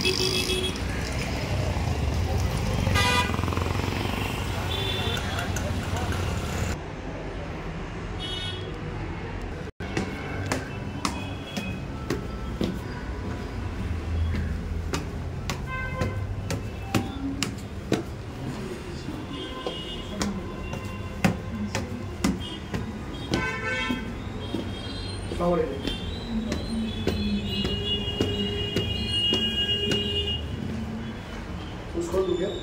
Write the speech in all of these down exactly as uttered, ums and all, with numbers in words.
उसको दूँ क्या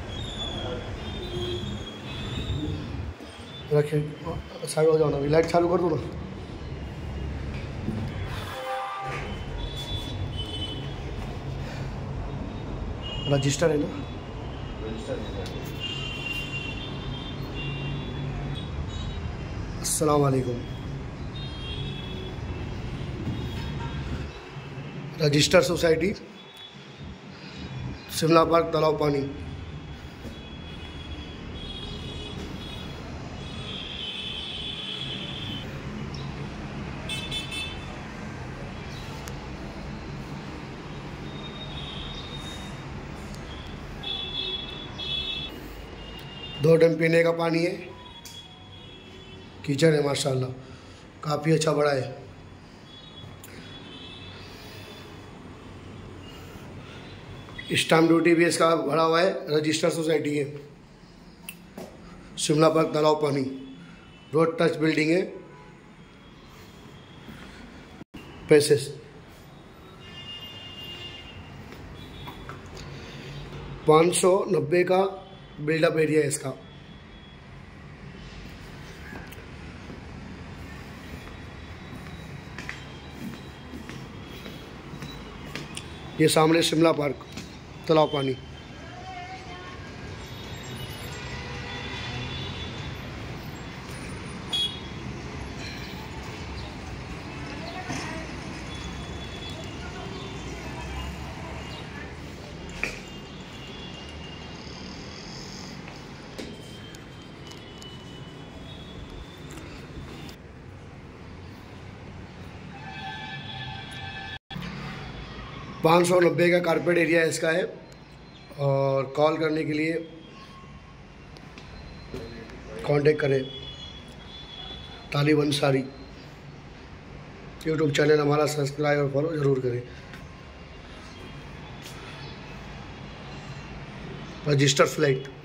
रखे साइड हो जाओ ना, लाइट चालू कर दो ना। रजिस्टर है ना, अस्सलाम वालेकुम। रजिस्टर सोसाइटी, शिमला पार्क, तालाब पानी। दो डैम पीने का पानी है, किचन है माशाल्लाह, काफ़ी अच्छा बड़ा है। स्टाम्प ड्यूटी भी इसका भरा हुआ है। रजिस्टर सोसाइटी है, शिमला पार्क, तालाब पानी, रोड टच बिल्डिंग है। पैसेस पाँच सौ नब्बे का बिल्डअप एरिया है इसका। ये सामने शिमला पार्क, तालाब पानी। पाँच सौ नब्बे का कारपेट एरिया इसका है। और कॉल करने के लिए कांटेक्ट करें। तालिब अंसारी यूट्यूब चैनल हमारा सब्सक्राइब और फॉलो ज़रूर करें। Register flat.